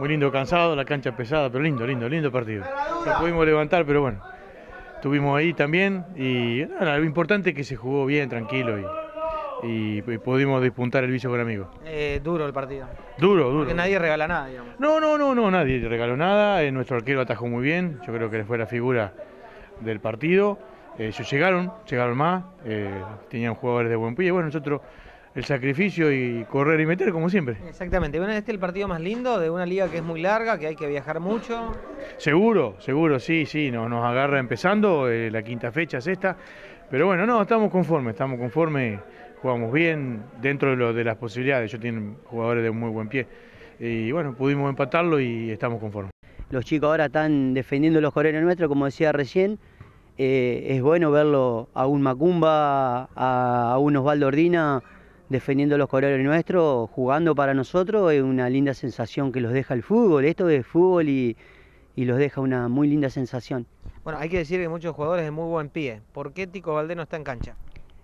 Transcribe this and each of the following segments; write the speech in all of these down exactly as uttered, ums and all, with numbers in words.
muy lindo, cansado, la cancha pesada, pero lindo, lindo, lindo partido. No pudimos levantar, pero bueno, estuvimos ahí también y nada, lo importante es que se jugó bien, tranquilo y, y, y pudimos despuntar el vicio con amigos. Eh, duro el partido. Duro, duro. Porque nadie regala nada, digamos. No, no, no, no, nadie regaló nada, eh, nuestro arquero atajó muy bien, yo creo que fue la figura del partido. Eh, ellos llegaron, llegaron más, eh, tenían jugadores de buen pie, bueno, nosotros el sacrificio y correr y meter como siempre. Exactamente, bueno, este es el partido más lindo de una liga que es muy larga, que hay que viajar mucho. Seguro, seguro, sí, sí, nos, nos agarra empezando, eh, la quinta fecha es esta, pero bueno, no, estamos conformes, estamos conformes, jugamos bien dentro de, lo, de las posibilidades, ellos tienen jugadores de muy buen pie y bueno, pudimos empatarlo y estamos conformes. Los chicos ahora están defendiendo los colores nuestros, como decía recién. Eh, es bueno verlo a un Macumba, a, a un Osvaldo Ordina defendiendo los colores nuestros, jugando para nosotros. Es una linda sensación que los deja el fútbol. Esto es fútbol y, y los deja una muy linda sensación. Bueno, hay que decir que muchos jugadores de muy buen pie. ¿Por qué Tico Valdés no está en cancha?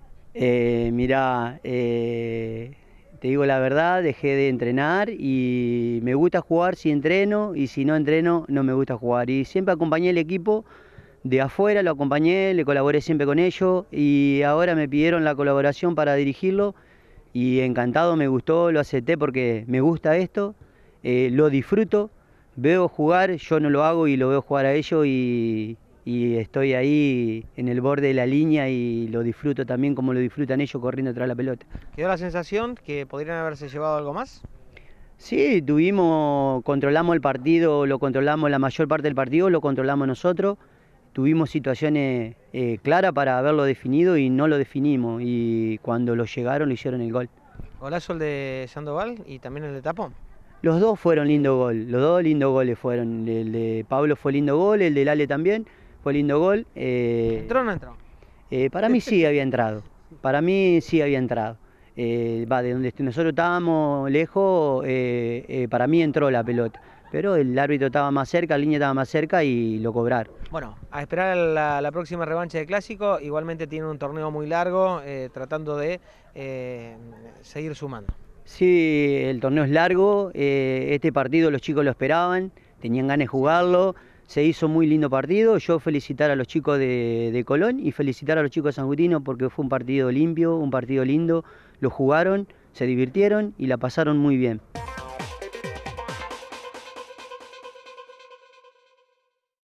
Eh, mirá, eh, te digo la verdad, dejé de entrenar y me gusta jugar si entreno y si no entreno no me gusta jugar. Y siempre acompañé el equipo de afuera, lo acompañé, le colaboré siempre con ellos y ahora me pidieron la colaboración para dirigirlo y encantado, me gustó, lo acepté porque me gusta esto, eh, lo disfruto, veo jugar, yo no lo hago y lo veo jugar a ellos y, y estoy ahí en el borde de la línea y lo disfruto también como lo disfrutan ellos corriendo tras la pelota. ¿Quedó la sensación que podrían haberse llevado algo más? Sí, tuvimos, controlamos el partido, lo controlamos, la mayor parte del partido lo controlamos nosotros. Tuvimos situaciones eh, claras para haberlo definido y no lo definimos y cuando lo llegaron lo hicieron el gol. Golazo el de Sandoval y también el de Tapón. Los dos fueron lindo gol, los dos lindos goles fueron. El de Pablo fue lindo gol, el de Lale también fue lindo gol. Eh, ¿Entró o no entró? Eh, para mí sí había entrado, para mí sí había entrado. Eh, va, de donde nosotros estábamos lejos, eh, eh, para mí entró la pelota. Pero el árbitro estaba más cerca, la línea estaba más cerca y lo cobraron. Bueno, a esperar la, la próxima revancha de Clásico. Igualmente tiene un torneo muy largo, eh, tratando de eh, seguir sumando. Sí, el torneo es largo, eh, este partido los chicos lo esperaban, tenían ganas de jugarlo, se hizo muy lindo partido. Yo felicitar a los chicos de, de Colón y felicitar a los chicos de San Agustín porque fue un partido limpio, un partido lindo, lo jugaron, se divirtieron y la pasaron muy bien.